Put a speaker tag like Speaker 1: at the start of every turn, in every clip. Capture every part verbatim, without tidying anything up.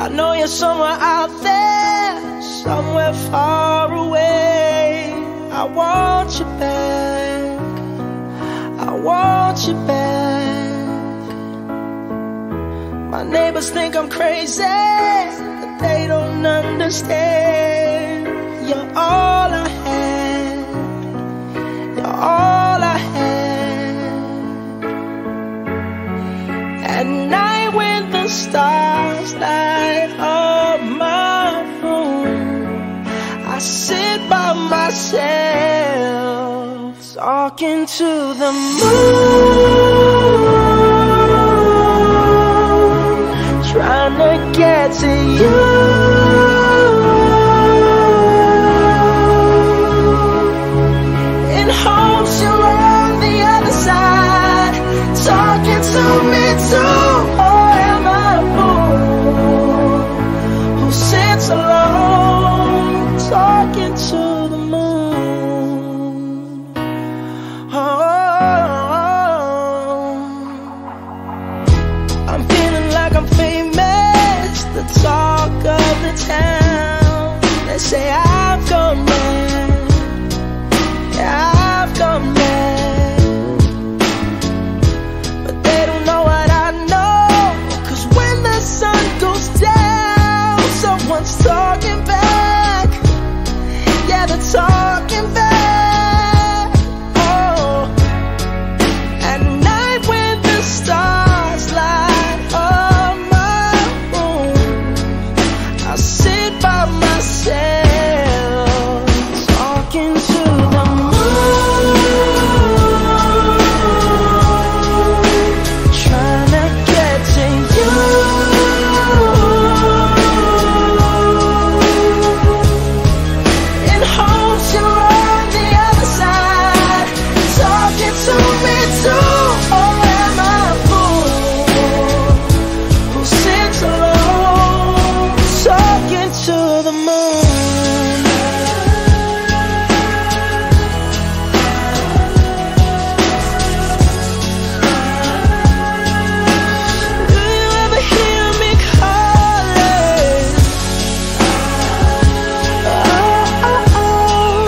Speaker 1: I know you're somewhere out there, somewhere far away. I want you back, I want you back. My neighbors think I'm crazy, but they don't understand. You're all I had, you're all I had. At night when the stars light up my room, I sit by myself, talking to the moon, trying to get to you. In hopes you're on the other side, talking to me too. Or am I a fool who sits alone, talking to the moon? Oh, I'm feeling like I'm famous, the talk of the town. They say I've gone mad, yeah, I've gone mad. But they don't know what I know, 'cause when the sun goes down, someone's talking back. Yeah, they're talking back. Oh, at night when the stars light up my room, I sit by myself, talking to the moon, trying to get to you. In hopes you're on the other side, talking to me too. Or am I a fool who sits alone, talking to the moon? Do you ever hear me calling? Oh, oh, oh.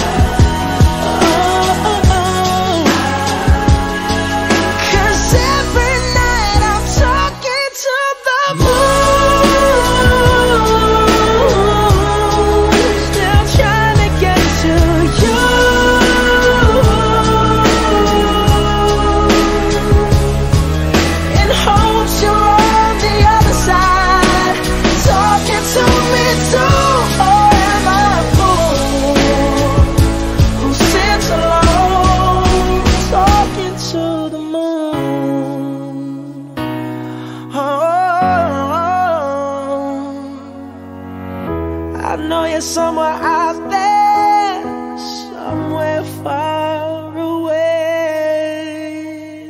Speaker 1: Oh, oh, oh. 'Cause every night I'm talking to the moon, still trying to get to you. In hopes you're on the other side, talking to me too. Or am I a fool who sits alone, talking to the moon? Oh, I know you're somewhere out there, somewhere far away.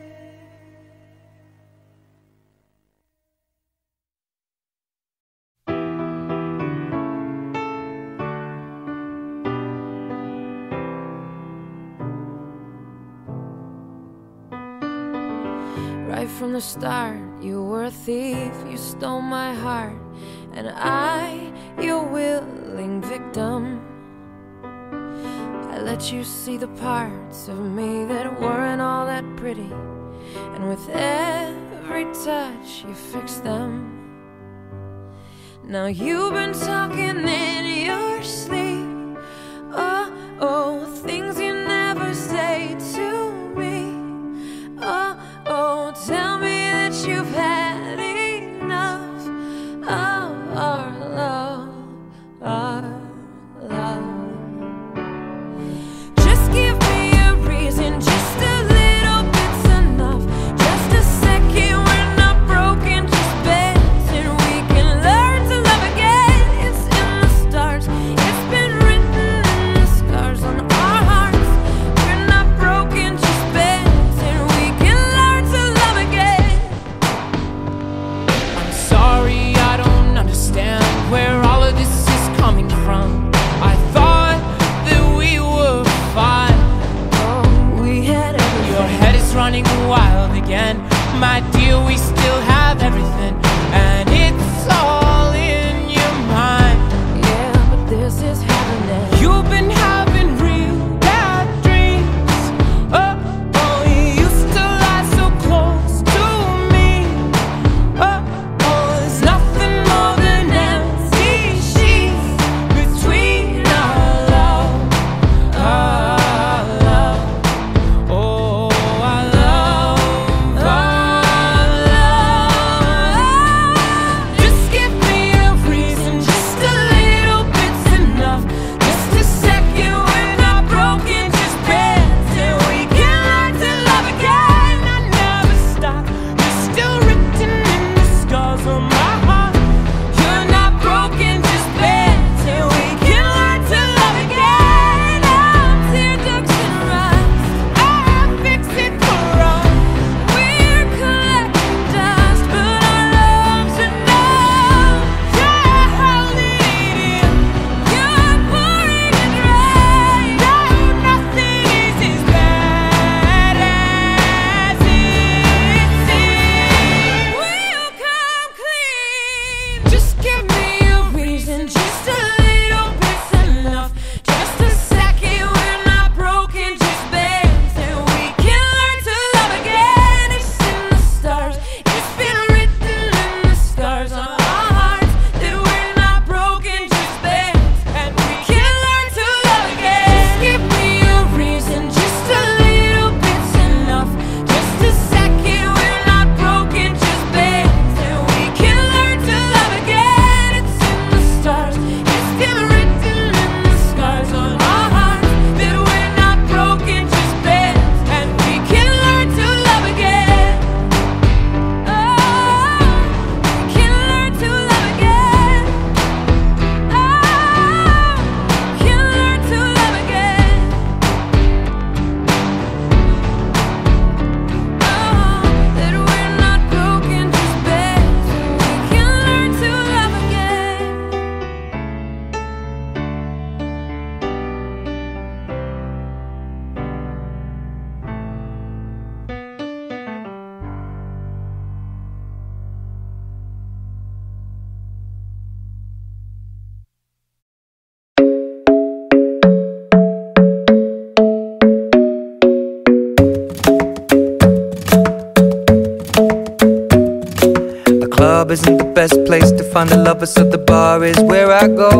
Speaker 2: Right from the start, you were a thief, you stole my heart, and I, your willing victim. I let you see the parts of me that weren't all that pretty, and with every touch you fixed them. Now you've been talking in your sleep, oh, oh, things you never say to me. Oh, oh, tell me that you've had enough of our love, our love. Just give me a reason, just a little bit's enough. Just a second, we're not broken, just bends, and we can learn to love again. It's in the stars, it's been written in the scars on our hearts. We're not broken, just bends, and we can learn to love again.
Speaker 3: I'm sorry, I don't understand where all of this is coming from. I thought that we were fine.
Speaker 2: Oh, we had everything.
Speaker 3: Your head is running wild again. My dear, we still have everything, and it's all
Speaker 4: club isn't the best place to find a lover, so the bar is where I go.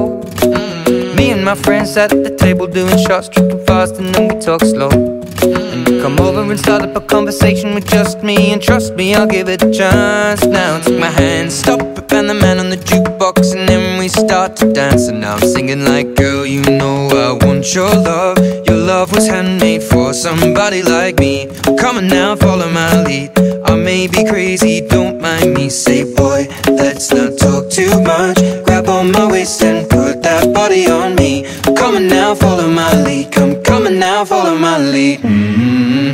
Speaker 4: mm. Me and my friends sat at the table doing shots, tripping fast, and then we talk slow. And you come over and start up a conversation with just me, and trust me, I'll give it a chance. Now take my hand, stop it, and the man on the jukebox, and then we start to dance. And now I'm singing like, girl, you know I want your love. Your love was handmade for somebody like me. Come on now, follow my lead. I may be crazy, don't mind me. Say, boy, let's not talk too much. Grab on my waist and put that body on me. Come on now, follow my lead. Come, come on now, follow my lead. mm-hmm.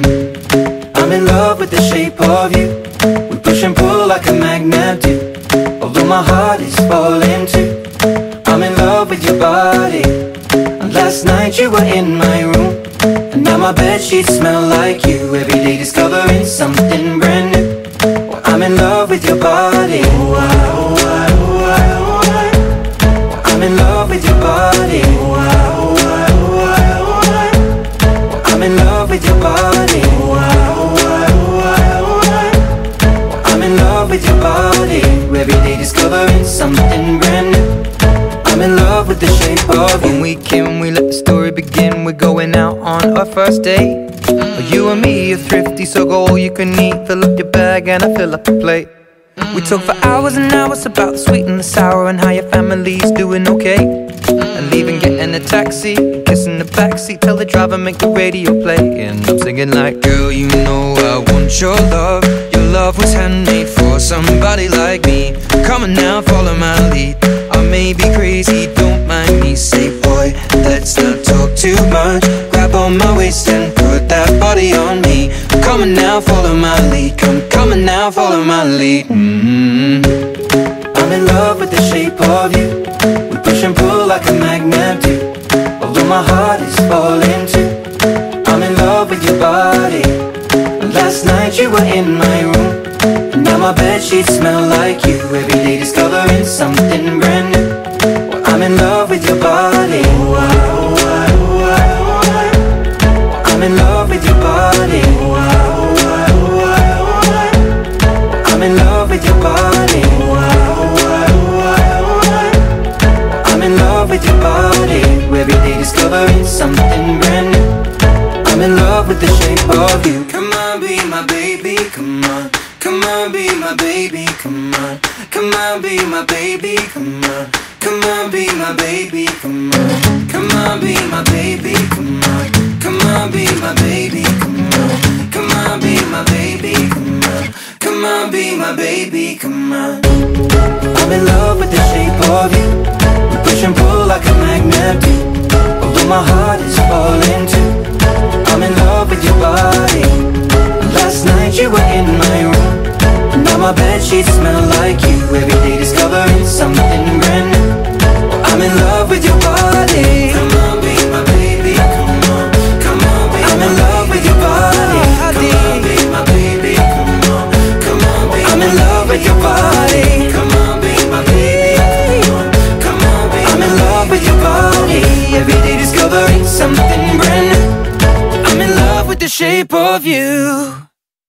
Speaker 4: I'm in love with the shape of you. We push and pull like a magnet do. Although my heart is falling too, I'm in love with your body. And last night you were in my room, and now my bedsheets smell like you. Every day discovering something brand new. Well, I'm in love with your body. Oh, I, oh, I, oh, I, oh, I. Well, I'm in love with your body. Oh, I, oh, I, oh, I, oh, I. Well, I'm in love with your body. Oh, I, oh, I, oh, I, oh, I. Well, I'm in love with your body. Every day discovering something brand new. I'm in love with the shape of you. When we came, we let the story begin. We're going out on our first date. mm. You and me are thrifty, so go all you can eat. Fill up your bag and I fill up the plate. mm. We talk for hours and hours about the sweet and the sour, and how your family's doing okay. mm. And leaving, getting a taxi, kissing the backseat, tell the driver make the radio play. And I'm singing like, girl, you know I want your love. Your love was handmade for somebody like me. Come on now, follow my lead. I may be crazy, don't mind me. Say, boy, let's not talk too much. Grab on my waist and put that body on me. Come on now, follow my lead. Come, come on now, follow my lead. mm-hmm. I'm in love with the shape of you. We push and pull like a magnet do. Although my heart is falling too, I'm in love with your body. And last night you were in my room, and now my bedsheets smell like you. Every day discovering something brand new. Well, I'm in love with your body. Oh, I, oh, I, oh, I, oh, I. Well, I'm in love with your body. Oh, I, oh, I, oh, I, oh, I. Well, I'm in love with your body. Oh, I, oh, I, oh, I, oh, I. Well, I'm in love with your body. Every day discovering something brand new. I'm in love with the shape of you. Come on, be my baby, come on. Come on, be my baby, come on. Come on, be my baby, come on. Come on, be my baby, come on. Come on, be my baby, come on. Come on, be my baby, come on. Come on, be my baby, come on. Come on, be my baby, come on. I'm in love with the shape of you. We push and pull like a magnet do. Although my heart is falling too, I'm in love with your body. Last night you were in my room, and now my bedsheets smell like you. Every day discovering something brand new. Well, I'm in love with your body. Come on, be my baby, come on. Come on, be I'm in love with your body. Come on, be my baby, come on. Come on, be I'm in love with your body. Come on, be my baby, come on. Come on, be I'm in love with your body. Every day discovering something brand new. I'm in love with the shape of you.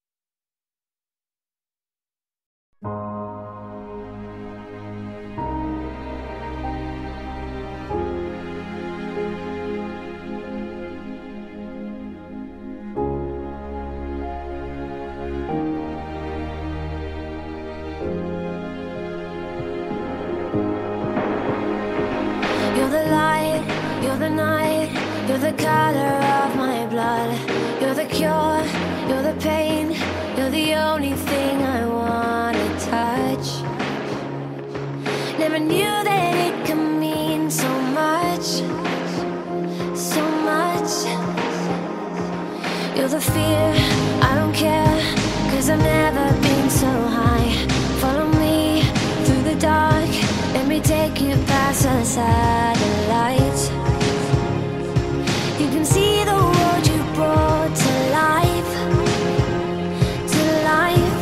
Speaker 2: You're the light, you're the night, you're the color of my blood. You're the cure, you're the pain, you're the only thing I wanna touch. Never knew that it could mean so much, so much. You're the fear, I don't care, cause I've never been so high. Follow me through the dark, let me take you past the satellites. You can see the world you brought to life, to life.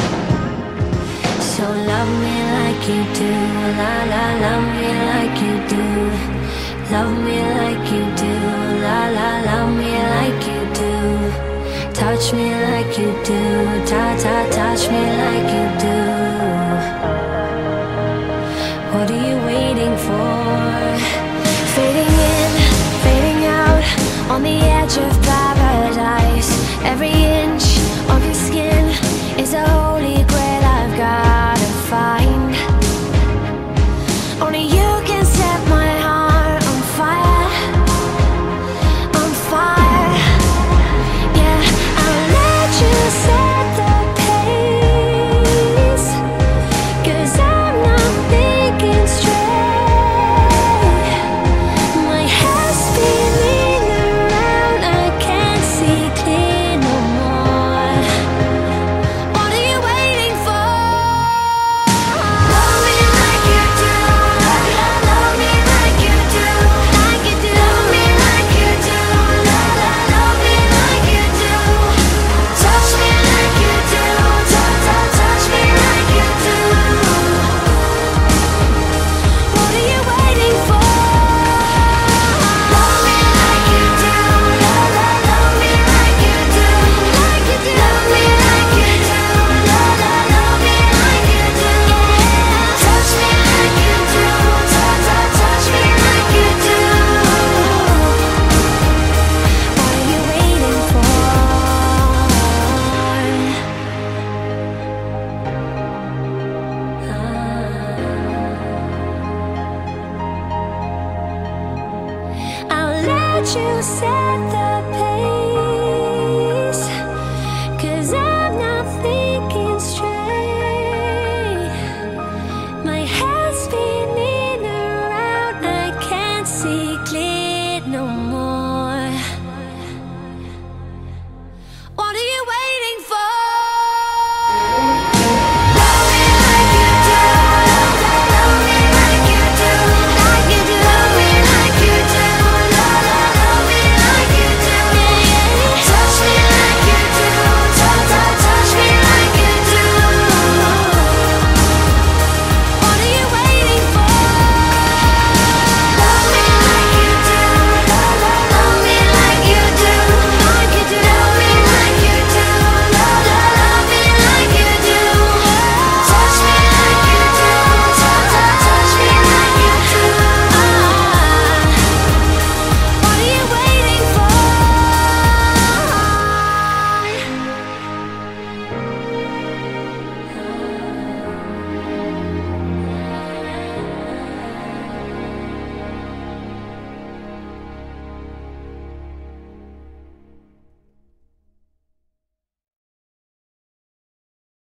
Speaker 2: So love me like you do, la la, love me like you do. Love me like you do, la la, love me like you do. Touch me like you do, ta ta, touch me like you do. What do